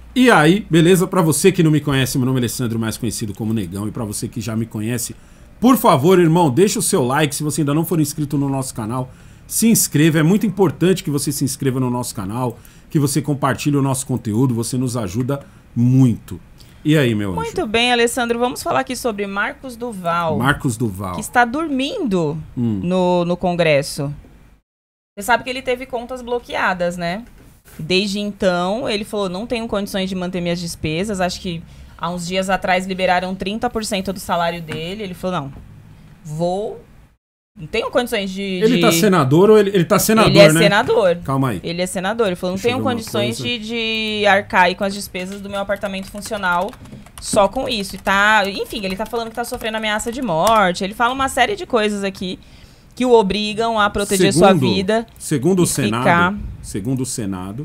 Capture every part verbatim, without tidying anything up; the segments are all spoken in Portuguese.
E aí, beleza? Pra você que não me conhece, meu nome é Alessandro, mais conhecido como Negão. E pra você que já me conhece, por favor, irmão, deixa o seu like. Se você ainda não for inscrito no nosso canal, se inscreva. É muito importante que você se inscreva no nosso canal, que você compartilhe o nosso conteúdo. Você nos ajuda muito. E aí, meu anjo? Muito bem, Alessandro. Vamos falar aqui sobre Marcos Duval. Marcos Duval. Que está dormindo hum. no, no Congresso. Você sabe que ele teve contas bloqueadas, né? Desde então, ele falou, não tenho condições de manter minhas despesas. Acho que há uns dias atrás liberaram trinta por cento do salário dele. Ele falou, não, vou... Não tenho condições de... Ele de... tá senador ou ele, ele tá senador, né? Ele é né? senador. Calma aí. Ele é senador. Ele falou, não Deixa tenho condições de, de arcar aí com as despesas do meu apartamento funcional só com isso. E tá... Enfim, ele tá falando que tá sofrendo ameaça de morte. Ele fala uma série de coisas aqui que o obrigam a proteger segundo, sua vida. Segundo o Senado, ficar... segundo o Senado,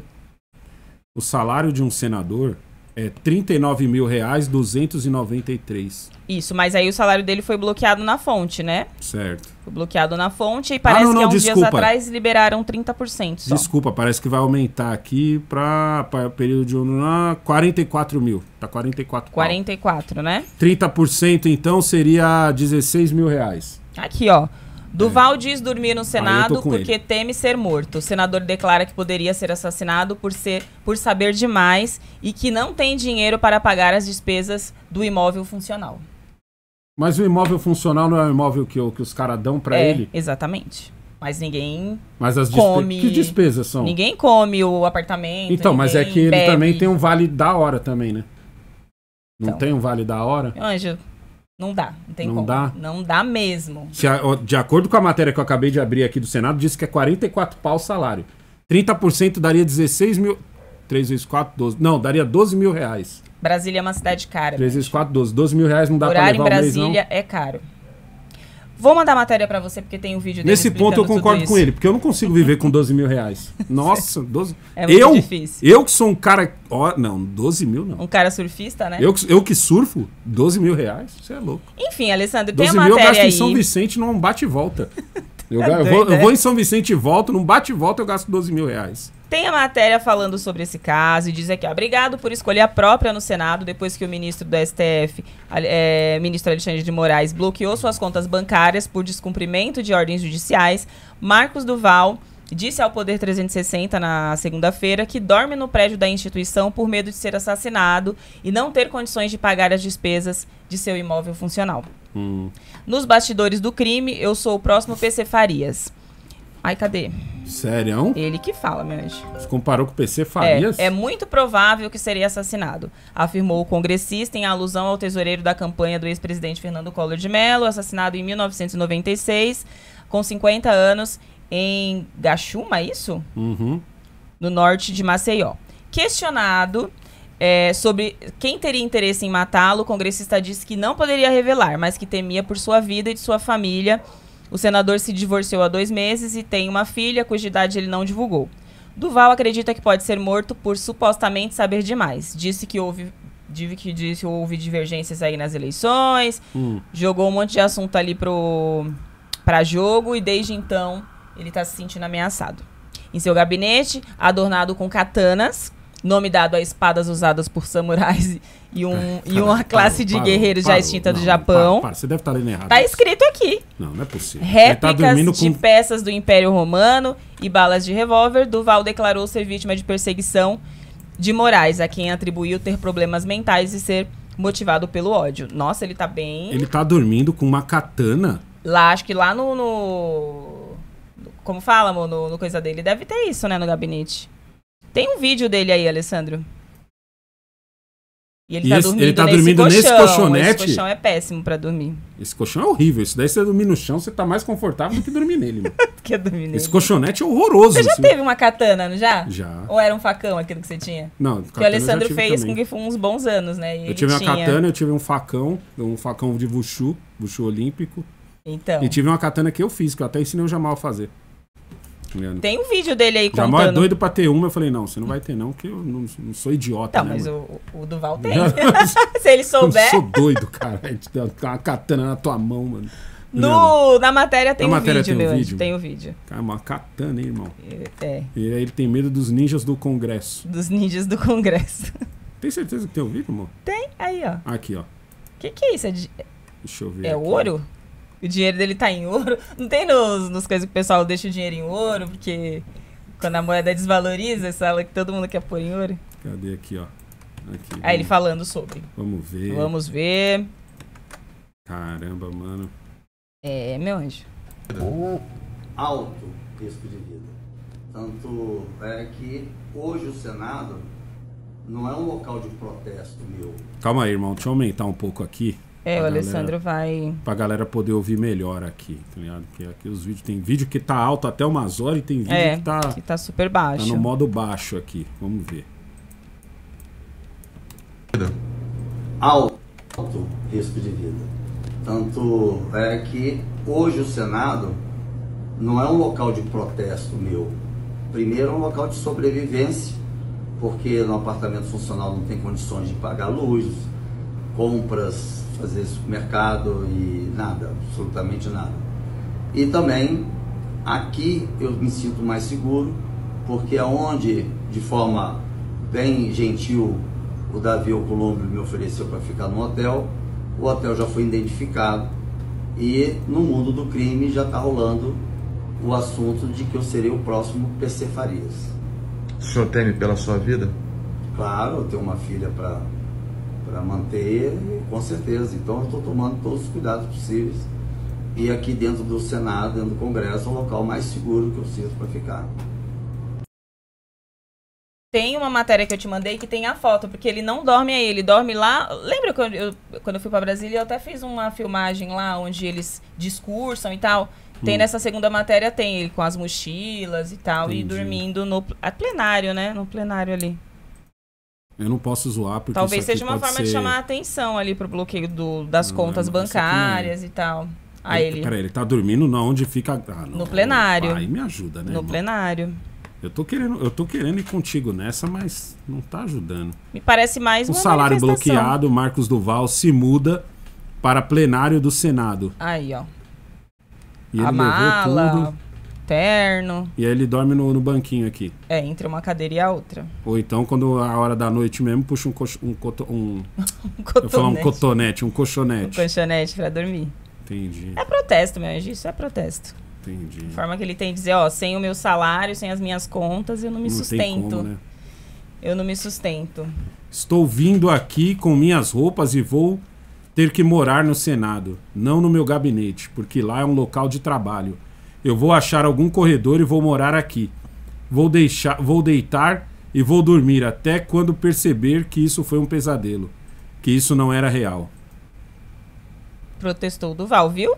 o salário de um senador é trinta e nove mil reais, duzentos e noventa e três. Isso, mas aí o salário dele foi bloqueado na fonte, né? Certo. Foi bloqueado na fonte e parece ah, não, não, que há uns desculpa. dias atrás liberaram trinta por cento só. Desculpa, parece que vai aumentar aqui para período de ah, quarenta e quatro mil. Tá quarenta e quatro. quarenta e quatro, pau. Né? trinta por cento então seria dezesseis mil reais. Aqui, ó. Duval é. diz dormir no Senado ah, porque ele. teme ser morto. O senador declara que poderia ser assassinado por, ser, por saber demais e que não tem dinheiro para pagar as despesas do imóvel funcional. Mas o imóvel funcional não é o imóvel que, que os caras dão para é, ele? Exatamente. Mas ninguém mas as come... Que despesas são? Ninguém come o apartamento. Então, mas é que ele bebe. também tem um vale da hora também, né? Não então, tem um vale da hora? Anjo... Não dá, não tem não como. Dá? Não dá mesmo. Se a, de acordo com a matéria que eu acabei de abrir aqui do Senado, disse que é quarenta e quatro pau o salário. trinta por cento daria dezesseis mil... três vezes quatro, doze... Não, daria doze mil reais. Brasília é uma cidade cara. três vezes quatro, doze. doze mil reais não dá Horário pra levar em o mês, não? Brasília é caro. Vou mandar matéria pra você, porque tem um vídeo dele. Nesse ponto eu concordo com ele, porque eu não consigo viver com doze mil reais. Nossa, doze... É muito eu, difícil. Eu que sou um cara... Oh, não, doze mil não. Um cara surfista, né? Eu, eu que surfo, doze mil reais? Você é louco. Enfim, Alessandro, tem a matéria aí... doze mil eu gasto aí... em São Vicente num bate e volta. Eu, é eu, doido, vou, né? eu vou em São Vicente e volto, num bate e volta eu gasto doze mil reais. Tem a matéria falando sobre esse caso e diz aqui, ó, obrigado por escolher a própria no Senado depois que o ministro do S T F, é, ministro Alexandre de Moraes, bloqueou suas contas bancárias por descumprimento de ordens judiciais. Marcos Duval disse ao Poder trezentos e sessenta na segunda-feira que dorme no prédio da instituição por medo de ser assassinado e não ter condições de pagar as despesas de seu imóvel funcional. Hum. Nos bastidores do crime, eu sou o próximo P C Farias. Ai, cadê? Sério? Ele que fala, meu anjo. Você comparou com o P C Farias? É, é muito provável que seria assassinado, afirmou o congressista em alusão ao tesoureiro da campanha do ex-presidente Fernando Collor de Mello, assassinado em mil novecentos e noventa e seis, com cinquenta anos, em Gachuma, é isso? Uhum. No norte de Maceió. Questionado é, sobre quem teria interesse em matá-lo, o congressista disse que não poderia revelar, mas que temia por sua vida e de sua família. O senador se divorciou há dois meses e tem uma filha, cuja idade ele não divulgou. Duval acredita que pode ser morto por supostamente saber demais. Disse que houve, disse que disse, houve divergências aí nas eleições, hum. jogou um monte de assunto ali pro, pra jogo e desde então ele está se sentindo ameaçado. Em seu gabinete, adornado com katanas, nome dado a espadas usadas por samurais e, um, é, e uma classe parou, de parou, guerreiros parou, já extinta não, do Japão. Para, para, você deve estar lendo errado. Tá escrito aqui. Não, não é possível. Réplicas tá de com... peças do Império Romano e balas de revólver. Duval declarou ser vítima de perseguição de Moraes, a quem atribuiu ter problemas mentais e ser motivado pelo ódio. Nossa, ele tá bem... Ele tá dormindo com uma katana? Lá, acho que lá no... no... Como fala, amor, no, no coisa dele, deve ter isso, né, no gabinete. Tem um vídeo dele aí, Alessandro. E ele e tá esse, dormindo, ele tá nesse, dormindo colchão. nesse colchonete? Esse colchão é péssimo pra dormir. Esse colchão é horrível. Isso daí, você dormir no chão, você tá mais confortável do que dormir nele, mano. que dormir nele. Esse colchonete é horroroso. Você já assim. teve uma katana, não já? Já. Ou era um facão aquilo que você tinha? Não, que o Alessandro fez também. Com uns bons anos, né? E eu tive uma tinha... katana, eu tive um facão, um facão de Wushu, Wushu olímpico. Então. E tive uma katana que eu fiz, que eu até ensinei o Jamal a fazer. Tem um vídeo dele aí contando. Jamal é doido pra ter uma, eu falei, não, você não vai ter não, porque eu não, não sou idiota, Não, né, mas mano? o, o Duval tem. Se ele souber... Eu sou doido, cara. Tem uma katana na tua mão, mano. No, na matéria tem na um matéria vídeo, tem um meu vídeo. anjo. Tem o um vídeo. Cara, uma katana, hein, irmão? É. E aí ele tem medo dos ninjas do Congresso. Dos ninjas do Congresso. Tem certeza que tem o vídeo, amor? Tem, aí, ó. Aqui, ó. Que que é isso? É, de... Deixa eu ver. é aqui. ouro? O dinheiro dele tá em ouro? Não tem nos, nos coisas que o pessoal deixa o dinheiro em ouro, porque quando a moeda desvaloriza, essa fala que todo mundo quer pôr em ouro? Cadê aqui, ó? Aqui, Aí vamos, ele falando sobre. Vamos ver. Vamos ver. Caramba, mano. É, meu anjo. Alto risco de vida. Tanto é que hoje o Senado não é um local de protesto meu. Calma aí, irmão. Deixa eu aumentar um pouco aqui. É, o Pra Alessandro galera, vai... Pra galera poder ouvir melhor aqui, tá ligado? Porque aqui os vídeos... Tem vídeo que tá alto até umas horas e tem vídeo É, que tá... que tá super Tá baixo. no modo baixo aqui. Vamos ver. Alto risco de vida. Tanto é que hoje o Senado não é um local de protesto meu. Primeiro é um local de sobrevivência, porque no apartamento funcional não tem condições de pagar luz, compras, fazer supermercado e nada, absolutamente nada. E também aqui eu me sinto mais seguro, porque é onde, de forma bem gentil, o Davi Alcolumbre me ofereceu para ficar no hotel. O hotel já foi identificado e no mundo do crime já está rolando o assunto de que eu serei o próximo P C Farias. O senhor teme pela sua vida? Claro, eu tenho uma filha para para manter, com certeza. Então eu estou tomando todos os cuidados possíveis. E aqui dentro do Senado, dentro do Congresso, é o local mais seguro que eu sinto para ficar. Tem uma matéria que eu te mandei que tem a foto, porque ele não dorme aí, ele dorme lá. Lembra quando eu, quando eu fui pra Brasília, eu até fiz uma filmagem lá onde eles discursam e tal. Tem Hum. nessa segunda matéria, tem ele com as mochilas e tal, Entendi. e dormindo no a plenário, né? No plenário ali. Eu não posso zoar porque Talvez isso aqui seja uma pode forma ser... de chamar a atenção ali pro bloqueio do, das Não, contas mas isso aqui não é- bancárias e tal. Aí ele, Peraí, ele tá dormindo na onde fica... Ah, não, No plenário. Aí me ajuda, né, no irmão? plenário. Eu tô, querendo, eu tô querendo ir contigo nessa, mas não tá ajudando. Me parece mais O uma salário manifestação. bloqueado, Marcos Duval se muda para plenário do Senado. Aí, ó. E ele a levou mala, tudo. terno. E aí ele dorme no, no banquinho aqui. É, entre uma cadeira e a outra. Ou então, quando a hora da noite mesmo, puxa um, cocho, um, coto, um Um eu ia falar um cotonete. cotonete, um Um colchonete. colchonete pra dormir. Entendi, É protesto, meu anjo. Isso é protesto. entendi. A forma que ele tem de dizer, ó, sem o meu salário, sem as minhas contas, eu não me Não tem sustento. como, né? Eu não me sustento. Estou vindo aqui com minhas roupas e vou ter que morar no Senado, não no meu gabinete, porque lá é um local de trabalho. Eu vou achar algum corredor e vou morar aqui. Vou deixar, vou deitar e vou dormir até quando perceber que isso foi um pesadelo, que isso não era real. Protestou o Duval, viu?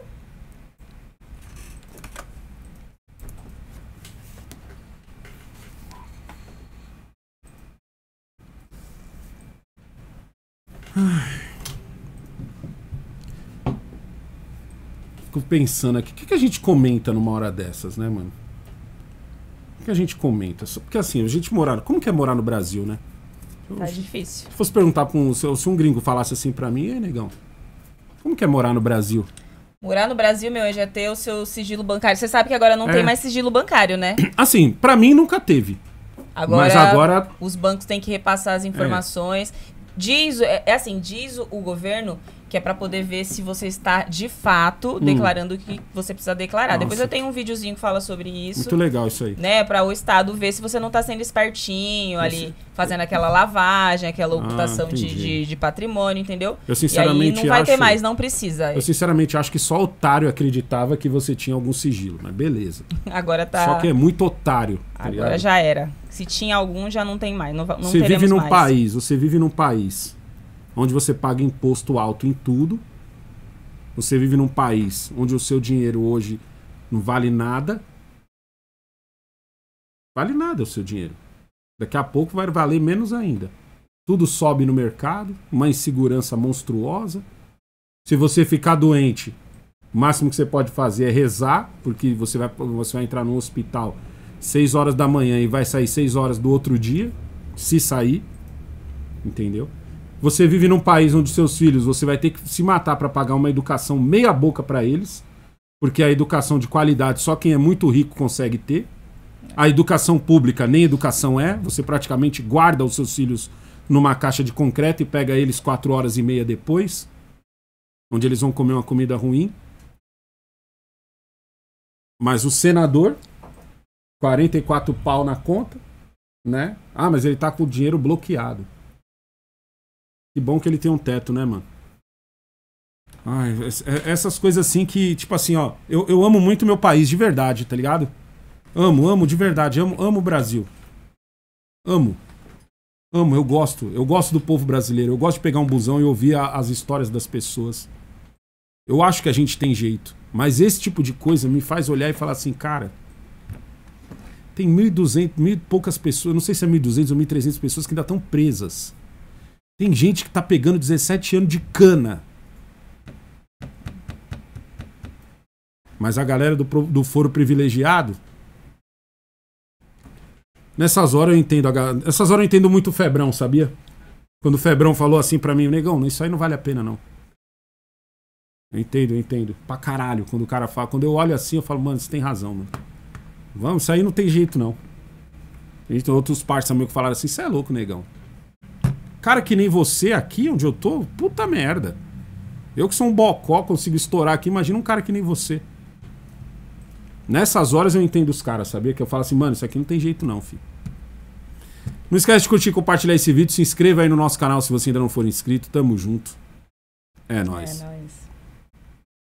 Fico pensando aqui, o que, que a gente comenta numa hora dessas, né, mano? O que a gente comenta? Só porque assim, a gente morar... Como que é morar no Brasil, né? Eu- Tá difícil. Se fosse perguntar pra um... Se, se um gringo falasse assim pra mim, ei, negão, como que é morar no Brasil? Morar no Brasil, meu anjo, é ter o seu sigilo bancário. Você sabe que agora não É. tem mais sigilo bancário, né? Assim, pra mim nunca teve. Agora, Mas agora... os bancos têm que repassar as informações. Diz, é, é assim, diz o, o governo que é pra poder ver se você está de fato declarando o que você precisa declarar. Nossa. Depois eu tenho um videozinho que fala sobre isso. Muito legal isso aí. Né, para o Estado ver se você não tá sendo espertinho ali, fazendo aquela lavagem, aquela ocultação de, entendi. de, de patrimônio, entendeu? Eu sinceramente e aí não vai ter acho- mais, não precisa. Eu sinceramente acho que só otário acreditava que você tinha algum sigilo, mas beleza. Agora tá. Só que é muito otário, tá Agora ligado? já era. Se tinha algum, já não tem mais. Não, va- não Você teremos vive num mais. país, você vive num país onde você paga imposto alto em tudo. Você vive num país onde o seu dinheiro hoje não vale nada. Vale nada o seu dinheiro. Daqui a pouco vai valer menos ainda. Tudo sobe no mercado, uma insegurança monstruosa. Se você ficar doente, o máximo que você pode fazer é rezar, porque você vai, você vai entrar no hospital seis horas da manhã e vai sair seis horas do outro dia, se sair. Entendeu? Você vive num país onde seus filhos, você vai ter que se matar para pagar uma educação meia boca para eles, porque a educação de qualidade só quem é muito rico consegue ter. A educação pública nem educação é, você praticamente guarda os seus filhos numa caixa de concreto e pega eles quatro horas e meia depois, onde eles vão comer uma comida ruim. Mas o senador, quarenta e quatro pau na conta, né? Ah, mas ele tá com o dinheiro bloqueado. Que bom que ele tem um teto, né, mano? Ai, essas coisas assim que, tipo assim, ó, eu, eu amo muito meu país, de verdade, tá ligado? Amo, amo, de verdade, amo, amo o Brasil. Amo. Amo, eu gosto. Eu gosto do povo brasileiro. Eu gosto de pegar um busão e ouvir a, as histórias das pessoas. Eu acho que a gente tem jeito. Mas esse tipo de coisa me faz olhar e falar assim, cara, tem mil e duzentas, mil e poucas pessoas, não sei se é mil e duzentas ou mil e trezentas pessoas que ainda estão presas. Tem gente que tá pegando dezessete anos de cana. Mas a galera do, do foro privilegiado, nessas horas eu entendo, a, nessas horas eu entendo muito o Febrão, sabia? Quando o Febrão falou assim pra mim, negão, isso aí não vale a pena não. Eu entendo, eu entendo. Pra caralho, quando o cara fala, quando eu olho assim, eu falo, mano, você tem razão, mano. Vamos, isso aí não tem jeito não. Tem outros parceiros meio que falaram assim, você é louco, negão. Cara que nem você aqui, onde eu tô, puta merda. Eu que sou um bocó, consigo estourar aqui, imagina um cara que nem você. Nessas horas eu entendo os caras, sabia? Que eu falo assim, mano, isso aqui não tem jeito não, filho. Não esquece de curtir e compartilhar esse vídeo. Se inscreva aí no nosso canal se você ainda não for inscrito. Tamo junto. É nóis. É nóis.